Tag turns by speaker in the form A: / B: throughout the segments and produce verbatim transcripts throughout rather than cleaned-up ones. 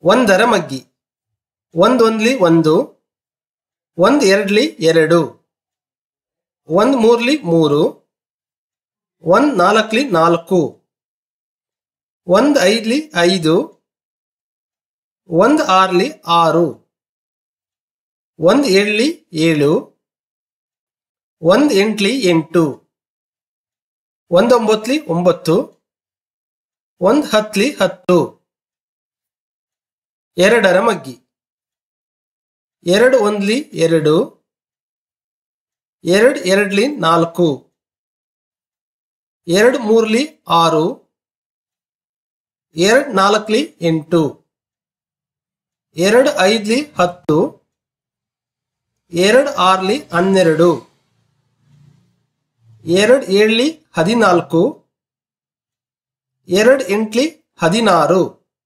A: ಒಂದರ ಮಗ್ಗಿ ಒಂದೊಂದ್ಲಿ ಒಂದು, ಒಂದ್ ಎರಡ್ಲಿ ಎರಡು, ಒಂದ್ ಮೂರ್ಲಿ ಮೂರು, ಒಂದ್ ನಾಲ್ಕಲಿ ನಾಲ್ಕು, ಒಂದ್ ಐದ್ಲಿ ಐದು, ಒಂದ್ ಆರ್ಲಿ ಆರು, ಒಂದ್ ಏಳ್ಲಿ ಏಳು, ಒಂದ್ ಎಂಟ್ಲಿ ಎಂಟು, ಒಂದೊಂಬತ್ಲಿ ಒಂಬತ್ತು, ಒಂದ್ ಹತ್ಲಿ ಹತ್ತು. ಎರಡರ ಮಗ್ಗಿ ಎರಡು ಒಂದ್ಲಿ ಎರಡು, ಎರಡ್ ಎರಡ್ಲಿ ನಾಲ್ಕು, ಎರಡ್ ಮೂರ್ಲಿ ಆರು, ಎರಡ್ ನಾಲ್ಕಲಿ ಎಂಟು, ಎರಡ್ ಐದ್ಲಿ ಹತ್ತು, ಎರಡ್ ಆರ್ಲಿ ಹನ್ನೆರಡು, ಎರಡ್ ಏಳ್ಲಿ ಹದಿನಾಲ್ಕು, ಎರಡ್ ಎಂಟ್ಲಿ ಹದಿನಾರು,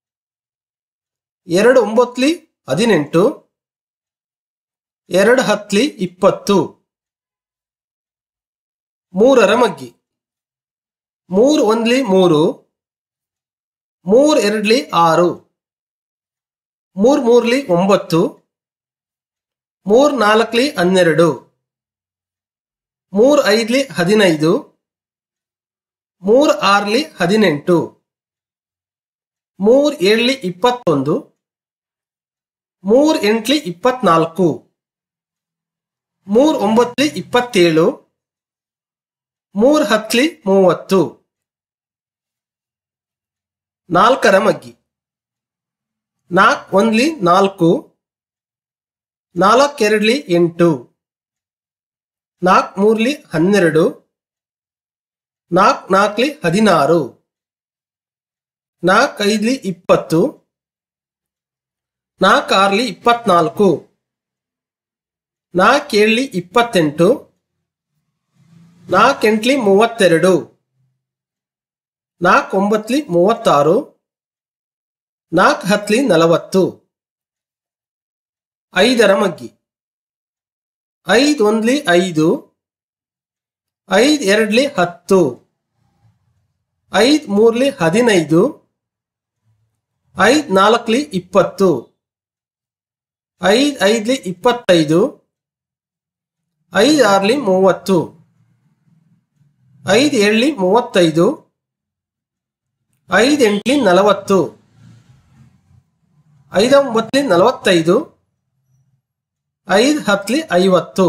A: ಎರಡು ಒಂಬತ್ಲಿ ಹದಿನೆಂಟು, ಎರಡು ಹತ್ಲಿ ಇಪ್ಪತ್ತು. ಮೂರರ ಮಗ್ಗಿ ಮೂರ್ ಒಂದ್ಲಿ ಮೂರು, ಮೂರ್ ಎರಡ್ಲಿ ಆರು, ಮೂರ್ ಮೂರ್ಲಿ ಒಂಬತ್ತು, ಮೂರ್ ನಾಲ್ಕಲಿ ಹನ್ನೆರಡು, ಮೂರ್ ಐದ್ಲಿ ಹದಿನೈದು, ಮೂರ್ ಆರ್ಲಿ ಹದಿನೆಂಟು, ಮೂರ್ ಏಳ್ಲಿ ಇಪ್ಪತ್ತೊಂದು, ಮೂರ್ ಎಂಟ್ಲಿ ಇಪ್ಪತ್ನಾಲ್ಕು, ಮೂರ್ ಒಂಬತ್ಲಿ ಇಪ್ಪತ್ತೇಳು, ಮೂರ್ ಹತ್ಲಿ ಮೂವತ್ತು. ನಾಲ್ಕರ ಮಗ್ಗಿ ನಾಲ್ಕ್ ಒಂದ್ಲಿ ನಾಲ್ಕು, ನಾಲ್ಕ್ ಎರಡ್ಲಿ ಎಂಟು, ನಾಲ್ಕ್ ಮೂರ್ಲಿ ಹನ್ನೆರಡು, ನಾಲ್ಕ್ ನಾಲ್ಕಲಿ ಹದಿನಾರು, ನಾಲ್ಕ್ ಐದ್ಲಿ ಇಪ್ಪತ್ತು, ನಾಲ್ಕ್ ಆರ್ಲಿ ಇಪ್ಪತ್ನಾಲ್ಕು, ನಾಲ್ಕ್ ಏಳ್ಲಿ ಇಪ್ಪತ್ತೆಂಟು, ನಾಲ್ಕ್ ಎಂಟ್ಲಿ ಮೂವತ್ತೆರಡು, ನಾಲ್ಕ್ ಒಂಬತ್ಲಿ ಮೂವತ್ತಾರು, ನಾಲ್ಕ್ ಹತ್ಲಿ ನಲವತ್ತು. ಐದರ ಮಗ್ಗಿ ಐದ್ ಒಂದ್ಲಿ ಐದು, ಐದ್ ಎರಡ್ಲಿ ಹತ್ತು, ಐದ್ ಮೂರ್ಲಿ ಹದಿನೈದು, ಐದ್ ನಾಲ್ಕಲಿ ಇಪ್ಪತ್ತು, ಐದ್ ಐದ್ಲಿ ಇಪ್ಪತ್ತೈದು, ಐದ್ ಆರ್ಲಿ ಮೂವತ್ತು, ಐದ್ ಏಳ್ಲಿ ಮೂವತ್ತೈದು, ಐದ್ ಎಂಟ್ಲಿ ನಲವತ್ತು, ಐದೊಂಬತ್ಲಿ ನಲವತ್ತೈದು, ಐದ್ ಹತ್ಲಿ ಐವತ್ತು.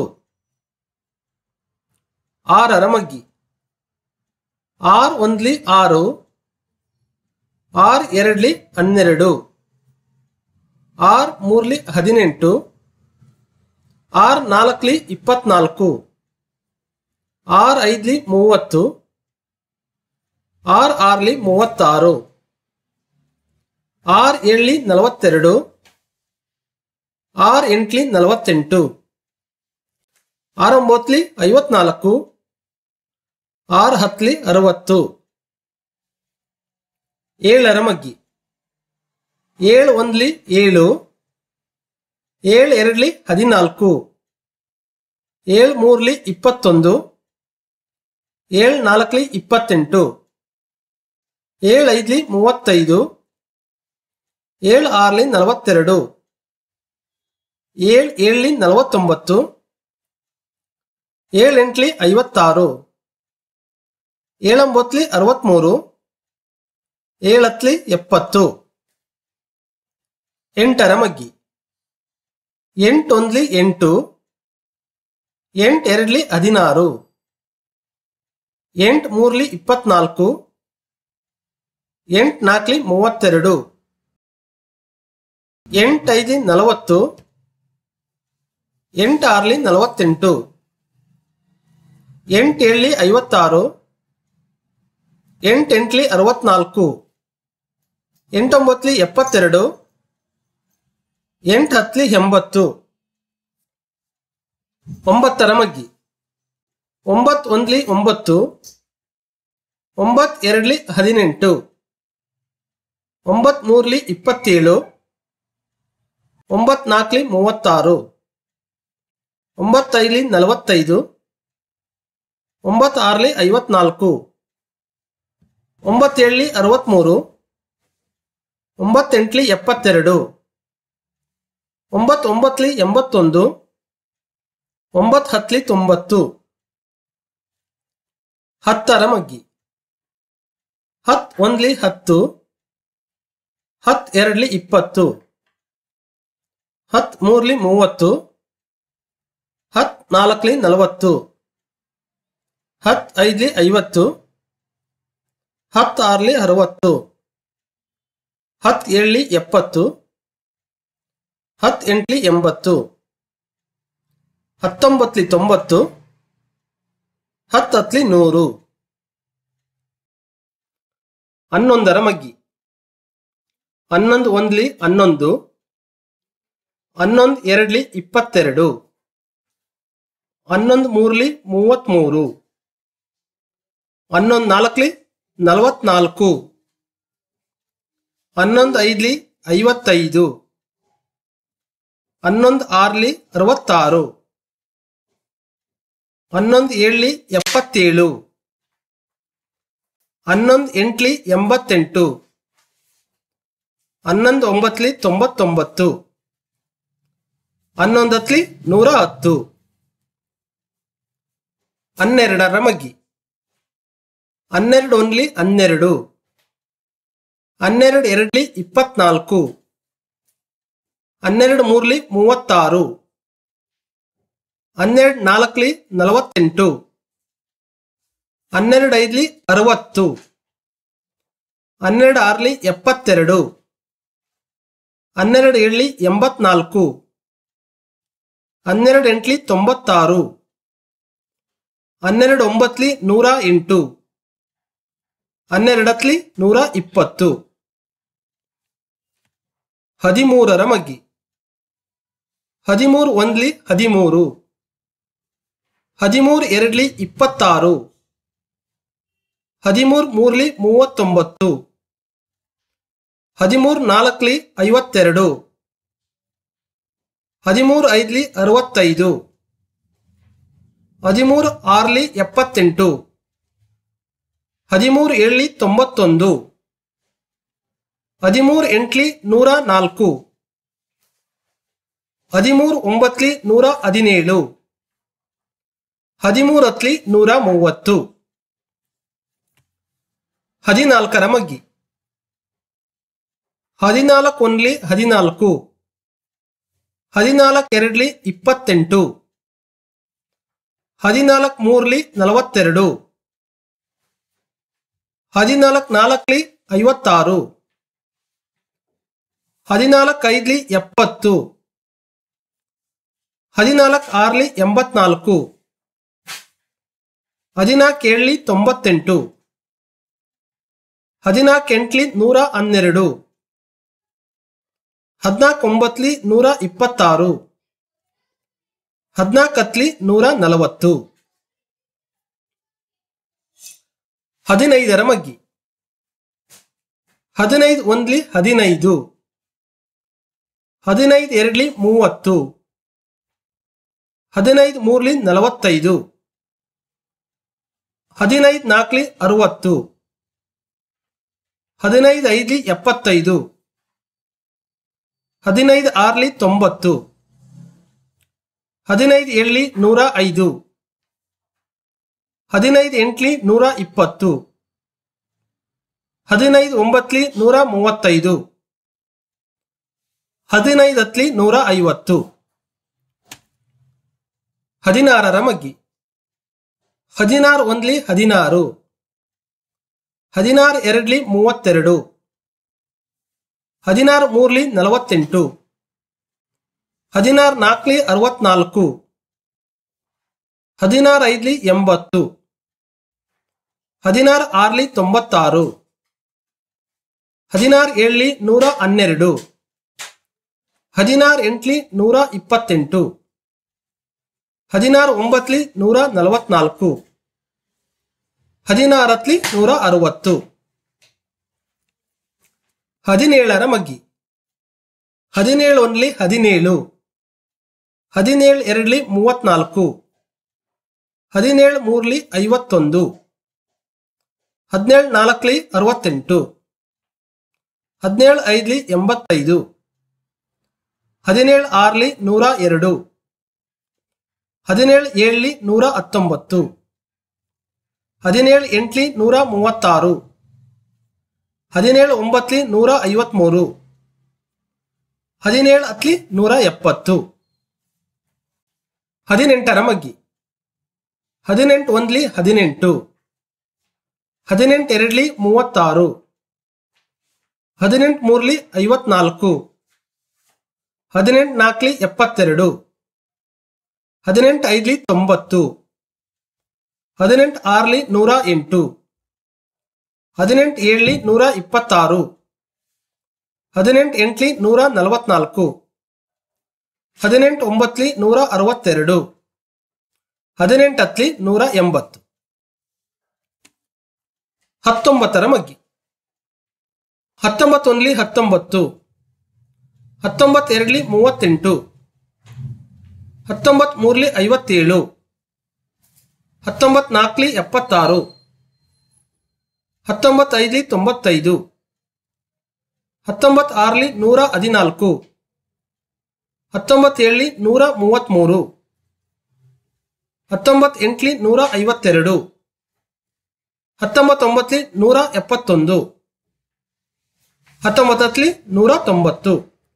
A: ಆರರ ಮಗ್ಗಿ ಆರ್ ಒಂದ್ಲಿ ಆರು, ಆರ್ ಎರಡ್ಲಿ ಹನ್ನೆರಡು, ಆರ್ ಮೂರ್ಲಿ ಹದಿನೆಂಟು, ಆರ್ ನಾಲ್ಕಲಿ ಇಪ್ಪತ್ನಾಲ್ಕು, ಆರ್ ಐದ್ಲಿ ಮೂವತ್ತು, ಆರ್ ಆರ್ಲಿ ಮೂವತ್ತಾರು, ಆರ್ ಏಳ್ಲಿ ನಲವತ್ತೆರಡು, ಆರ್ ಎಂಟ್ಲಿ ನಲವತ್ತೆಂಟು, ಆರ್ ಒಂಬತ್ಲಿ ಐವತ್ನಾಲ್ಕು, ಆರ್ ಹತ್ಲಿ ಅರವತ್ತು. ಏಳರ ಮಗ್ಗಿ ಏಳು ಒಂದ್ಲಿ ಏಳು, ಏಳ್ ಎರಡ್ಲಿ ಹದಿನಾಲ್ಕು, ಏಳ್ ಮೂರ್ಲಿ ಇಪ್ಪತ್ತೊಂದು, ಏಳ್ ನಾಲ್ಕಲಿ ಇಪ್ಪತ್ತೆಂಟು, ಏಳ್ ಐದ್ಲಿ ಮೂವತ್ತೈದು, ಏಳ್ ಆರ್ಲಿ ನಲವತ್ತೆರಡು, ಏಳ್ ಏಳ್ಲಿ ನಲವತ್ತೊಂಬತ್ತು, ಏಳ್ ಎಂಟ್ಲಿ ಐವತ್ತಾರು, ಏಳೊಂಬತ್ಲಿ ಅರವತ್ಮೂರು, ಏಳತ್ಲಿ ಎಪ್ಪತ್ತು. ಎಂಟರ ಮಗ್ಗಿ ಎಂಟೊಂದ್ಲಿ ಎಂಟು, ಎಂಟ್ ಎರಡ್ಲಿ ಹದಿನಾರು, ಎಂಟ್ ಮೂರ್ಲಿ ಇಪ್ಪತ್ನಾಲ್ಕು, ಎಂಟ್ ನಾಲ್ಕಲಿ ಮೂವತ್ತೆರಡು, ಎಂಟ್ ಐದ್ಲಿ ನಲವತ್ತು, ಎಂಟ್ ಆರ್ಲಿ ನಲವತ್ತೆಂಟು, ಎಂಟ್ ಏಳ್ಲಿ ಐವತ್ತಾರು, ಎಂಟ್ ಎಂಟ್ಲಿ ಅರವತ್ನಾಲ್ಕು, ಎಂಟೊಂಬತ್ಲಿ ಎಪ್ಪತ್ತೆರಡು, ಎಂಟ್ ಹತ್ಲಿ ಎಂಬತ್ತು. ಒಂಬತ್ತರ ಮಗ್ಗಿ ಒಂಬತ್ ಒಂದ್ಲಿ ಒಂಬತ್ತು, ಒಂಬತ್ ಎರಡ್ಲಿ ಹದಿನೆಂಟು, ಒಂಬತ್ ಮೂರ್ಲಿ ಇಪ್ಪತ್ತೇಳು, ಒಂಬತ್ ನಾಲ್ಕಲಿ ಮೂವತ್ತಾರು, ಒಂಬತ್ತೈದ್ಲಿ ನಲವತ್ತೈದು, ಒಂಬತ್ ಆರ್ಲಿ ಐವತ್ನಾಲ್ಕು, ಒಂಬತ್ತೇಳ್ಲಿ ಅರವತ್ಮೂರು, ಒಂಬತ್ತೆಂಟ್ಲಿ ಎಪ್ಪತ್ತೆರಡು, ಒಂಬತ್ತೊಂಬತ್ಲಿ ಎಂಬತ್ತೊಂದು, ಒಂಬತ್ತು ಹತ್ಲಿ ತೊಂಬತ್ತು. ಹತ್ತರ ಮಗ್ಗಿ. ಹತ್ ಒಂದ್ಲಿ ಹತ್ತು, ಹತ್ ಎರಡ್ಲಿ ಇಪ್ಪತ್ತು, ಹತ್ ಮೂರ್ಲಿ ಮೂವತ್ತು, ಹತ್ ನಾಲ್ಕಲಿ ನಲವತ್ತು, ಹತ್ ಐದ್ಲಿ ಐವತ್ತು, ಹತ್ ಆರ್ಲಿ ಅರವತ್ತು, ಹತ್ ಏಳ್ಲಿ ಎಪ್ಪತ್ತು, ಹತ್ ಎಂಟ್ಲಿ ಎಂಬತ್ತು, ಹತ್ತೊಂಬತ್ಲಿ ತೊಂಬತ್ತು, ಹತ್ ಹತ್ಲಿ ನೂರು. ಹನ್ನೊಂದರ ಮಗ್ಗಿ. ಹನ್ನೊಂದು ಒಂದ್ಲಿ ಹನ್ನೊಂದು, ಹನ್ನೊಂದು ಎರಡ್ಲಿ ಇಪ್ಪತ್ತೆರಡು, ಹನ್ನೊಂದು ಮೂರ್ಲಿ ಮೂವತ್ಮೂರು, ಹನ್ನೊಂದು ನಾಲ್ಕಲಿ ನಲವತ್ನಾಲ್ಕು, ಹನ್ನೊಂದು ಐದ್ಲಿ ಐವತ್ತೈದು, ಹನ್ನೊಂದು ಆರ್ಲಿ ಅರವತ್ತಾರು, ಹನ್ನೊಂದು ಏಳ್ಲಿ ಎಪ್ಪತ್ತೇಳು, ಹನ್ನೊಂದು ಎಂಟ್ಲಿ ಎಂಬತ್ತೆಂಟು, ಹನ್ನೊಂದು ಒಂಬತ್ಲಿ ತೊಂಬತ್ತೊಂಬತ್ತು, ಹನ್ನೊಂದು ಹತ್ಲಿ ನೂರ ಹತ್ತು. ಹನ್ನೆರಡರ ಮಗ್ಗಿ. ಹನ್ನೆರಡು ಒಂದ್ಲಿ ಹನ್ನೆರಡು, ಹನ್ನೆರಡು ಎರಡ್ಲಿ ಇಪ್ಪತ್ನಾಲ್ಕು, ಹನ್ನೆರಡು ಮೂರ್ಲಿ ಮೂವತ್ತಾರು, ಹನ್ನೆರಡು ನಾಲ್ಕಲಿ ನಲವತ್ತೆಂಟು, ಹನ್ನೆರಡು ಐದ್ಲಿ ಅರವತ್ತು, ಹನ್ನೆರಡು ಆರ್ಲಿ ಎಪ್ಪತ್ತೆರಡು, ಹನ್ನೆರಡು ಏಳ್ಲಿ ಎಂಬತ್ನಾಲ್ಕು, ಹನ್ನೆರಡು ಎಂಟ್ಲಿ ತೊಂಬತ್ತಾರು, ಹನ್ನೆರಡು ಒಂಬತ್ಲಿ ನೂರ ಎಂಟು, ಹನ್ನೆರಡತ್ಲಿ ನೂರ ಇಪ್ಪತ್ತು. ಹದಿಮೂರರ ಮಗ್ಗಿ. ಹದಿಮೂರು ಒಂದ್ಲಿ ಹದಿಮೂರು, ಹದಿಮೂರು ಎರಡ್ಲಿ ಇಪ್ಪತ್ತಾರು, ಹದಿಮೂರು ಮೂರ್ಲಿ ಮೂವತ್ತೊಂಬತ್ತು, ಹದಿಮೂರು ನಾಲ್ಕಲಿ ಐವತ್ತೆರಡು, ಹದಿಮೂರು ಐದ್ಲಿ ಅರವತ್ತೈದು, ಹದಿಮೂರು ಆರ್ಲಿ ಎಪ್ಪತ್ತೆಂಟು, ಹದಿಮೂರು ಏಳ್ಲಿ ತೊಂಬತ್ತೊಂದು, ಹದಿಮೂರು ಎಂಟ್ಲಿ ನೂರ ನಾಲ್ಕು, ಹದಿಮೂರು ಒಂಬತ್ಲಿ ನೂರ ಹದಿನೇಳು, ಹದಿಮೂರು ಹತ್ಲಿ ನೂರ ಮೂವತ್ತು. ಹದಿನಾಲ್ಕರ ಮಗ್ಗಿ. ಹದಿನಾಲ್ಕು ಒಂದ್ಲಿ ಹದಿನಾಲ್ಕು, ಹದಿನಾಲ್ಕು ಎರಡ್ಲಿ ಇಪ್ಪತ್ತೆಂಟು, ಹದಿನಾಲ್ಕು ಮೂರ್ಲಿ ನಲವತ್ತೆರಡು, ಹದಿನಾಲ್ಕು ನಾಲ್ಕಲಿ ಐವತ್ತಾರು, ಹದಿನಾಲ್ಕು ಐದ್ಲಿ ಎಪ್ಪತ್ತು, ಹದಿನಾಲ್ಕು ಆರ್ಲಿ ಎಂಬತ್ನಾಲ್ಕು, ಹದಿನಾಲ್ಕು ಏಳ್ಲಿ ತೊಂಬತ್ತೆಂಟು, ಹದಿನಾಲ್ಕು ಎಂಟ್ಲಿ ನೂರ ಹನ್ನೆರಡು, ಹದಿನಾಲ್ಕು ಒಂಬತ್ಲಿ ನೂರ ಇಪ್ಪತ್ತಾರು, ಹದಿನಾಲ್ಕು ಹತ್ಲಿ ನೂರ ನಲವತ್ತು. ಹದಿನೈದರ ಮಗ್ಗಿ. ಹದಿನೈದು ಒಂದ್ಲಿ ಹದಿನೈದು, ಹದಿನೈದು ಎರಡ್ಲಿ ಮೂವತ್ತು, ಹದಿನೈದು ಮೂರ್ಲಿ ನಲವತ್ತೈದು, ಹದಿನೈದು ನಾಲ್ಕಲಿ ಅರವತ್ತು, ಹದಿನೈದು ಐದ್ಲಿ ಎಪ್ಪತ್ತೈದು, ಹದಿನೈದು ಆರ್ಲಿ ತೊಂಬತ್ತು, ಹದಿನೈದು ಏಳ್ಲಿ ನೂರ ಐದು, ಹದಿನೈದು ಎಂಟ್ಲಿ ನೂರ ಇಪ್ಪತ್ತು, ಹದಿನೈದು ಒಂಬತ್ಲಿ ನೂರ ಮೂವತ್ತೈದು, ಹದಿನೈದು ಹತ್ಲಿ ನೂರ ಐವತ್ತು. ಹದಿನಾರರ ಮಗ್ಗಿ. ಹದಿನಾರು ಒಂದ್ಲಿ ಹದಿನಾರು, ಹದಿನಾರು ಎರಡ್ಲಿ ಮೂವತ್ತೆರಡು, ಹದಿನಾರು ಮೂರ್ಲಿ ನಲವತ್ತೆಂಟು, ಹದಿನಾರು ನಾಲ್ಕಲಿ ಅರವತ್ನಾಲ್ಕು, ಹದಿನಾರು ಐದ್ಲಿ ಎಂಬತ್ತು, ಹದಿನಾರು ಆರ್ಲಿ ತೊಂಬತ್ತಾರು, ಹದಿನಾರು ಏಳ್ಲಿ ನೂರ ಹನ್ನೆರಡು, ಹದಿನಾರು ಎಂಟ್ಲಿ ನೂರ ಇಪ್ಪತ್ತೆಂಟು, ಹದಿನಾರು ಒಂಬತ್ಲಿ ನೂರ ನಲವತ್ನಾಲ್ಕು, ಹದಿನಾರತ್ಲಿ ನೂರ ಅರವತ್ತು. ಹದಿನೇಳರ ಮಗ್ಗಿ. ಹದಿನೇಳು ಒಂದ್ಲಿ ಹದಿನೇಳು, ಹದಿನೇಳು ಎರಡ್ಲಿ ಮೂವತ್ನಾಲ್ಕು, ಹದಿನೇಳು ಮೂರ್ಲಿ ಐವತ್ತೊಂದು, ಹದಿನೇಳು ನಾಲ್ಕಲಿ ಅರವತ್ತೆಂಟು, ಹದಿನೇಳು ಐದ್ಲಿ ಎಂಬತ್ತೈದು, ಹದಿನೇಳು ಆರ್ಲಿ ನೂರ ಎರಡು, ಹದಿನೇಳು ಏಳ್ಲಿ ನೂರ ಹತ್ತೊಂಬತ್ತು, ಹದಿನೇಳು ಎಂಟ್ಲಿ ನೂರ ಮೂವತ್ತಾರು, ಹದಿನೇಳು ಒಂಬತ್ಲಿ ನೂರ ಐವತ್ಮೂರು, ಹದಿನೇಳು ಹತ್ಲಿ ನೂರ ಎಪ್ಪತ್ತು. ಹದಿನೆಂಟರ ಮಗ್ಗಿ. ಹದಿನೆಂಟು ಒಂದ್ಲಿ ಹದಿನೆಂಟು, ಹದಿನೆಂಟು ಎರಡ್ಲಿ ಮೂವತ್ತಾರು, ಹದಿನೆಂಟು ಮೂರ್ಲಿ ಐವತ್ನಾಲ್ಕು, ಹದಿನೆಂಟು ನಾಲ್ಕಲಿ ಎಪ್ಪತ್ತೆರಡು, ಹದಿನೆಂಟು ಐದ್ಲಿ ತೊಂಬತ್ತು, ಹದಿನೆಂಟು ಆರ್ಲಿ ನೂರ ಎಂಟು, ಹದಿನೆಂಟು ಏಳ್ಲಿ ನೂರ ಇಪ್ಪತ್ತಾರು, ಹದಿನೆಂಟು ಎಂಟ್ಲಿ ನೂರ ನಲವತ್ನಾಲ್ಕು, ಹದಿನೆಂಟು ಒಂಬತ್ಲಿ ನೂರ ಅರವತ್ತೆರಡು, ಹದಿನೆಂಟು ಹತ್ಲಿ ನೂರ ಎಂಬತ್ತು. ಹತ್ತೊಂಬತ್ತರ ಮಗ್ಗಿ. ಹತ್ತೊಂಬತ್ತೊಂದ್ಲಿ ಹತ್ತೊಂಬತ್ತು, ಹತ್ತೊಂಬತ್ತು ಎರಡ್ಲಿ ಮೂವತ್ತೆಂಟು, ಹತ್ತೊಂಬತ್ತು ಮೂರ್ಲಿ ಐವತ್ತೇಳು, ಹತ್ತೊಂಬತ್ತು ನಾಲ್ಕಲಿ ಎಪ್ಪತ್ತಾರು, ಹತ್ತೊಂಬತ್ತು ಐದ್ಲಿ ತೊಂಬತ್ತೈದು, ಹತ್ತೊಂಬತ್ತು ಆರ್ಲಿ ನೂರ ಹದಿನಾಲ್ಕು, ಹತ್ತೊಂಬತ್ತು ಏಳ್ಲಿ ನೂರ ಮೂವತ್ತ್ಮೂರು, ಹತ್ತೊಂಬತ್ತು ಎಂಟ್ಲಿ ನೂರ ಐವತ್ತೆರಡು, ಹತ್ತೊಂಬತ್ತೊಂಬತ್ಲಿ ನೂರ ಎಪ್ಪತ್ತೊಂದು, ಹತ್ತೊಂಬತ್ತಲ್ಲಿ ನೂರ ತೊಂಬತ್ತು.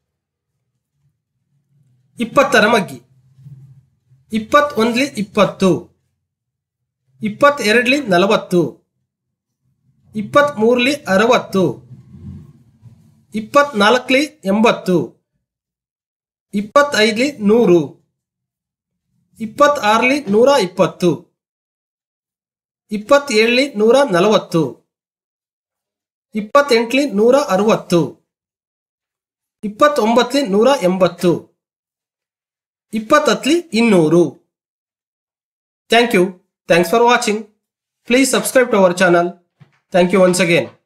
A: ಇಪ್ಪತ್ತರ ಮಗ್ಗಿ. ಇಪ್ಪತ್ತೊಂದ್ಲಿ ಇಪ್ಪತ್ತು, ಇಪ್ಪತ್ತೆರಡ್ಲಿ ನಲವತ್ತು, ಇಪ್ಪತ್ತ್ಮೂರ್ಲಿ ಅರವತ್ತು, ಇಪ್ಪತ್ನಾಲ್ಕಲಿ ಎಂಬತ್ತು, ಇಪ್ಪತ್ತೈದ್ಲಿ ನೂರು, ಇಪ್ಪತ್ತಾರ್ಲಿ ನೂರ ಇಪ್ಪತ್ತು, ಇಪ್ಪತ್ತೇಳ್ಲಿ ನೂರ ನಲವತ್ತು, ಇಪ್ಪತ್ತೆಂಟ್ಲಿ ನೂರ ಅರವತ್ತು, ಇಪ್ಪತ್ತೊಂಬತ್ಲಿ ನೂರ ಎಂಬತ್ತು, ಇಪ್ಪತ್ತತ್ಲಿ ಇನ್ನೂರು. Thank you. Thanks for watching. Please subscribe to our channel. Thank you once again.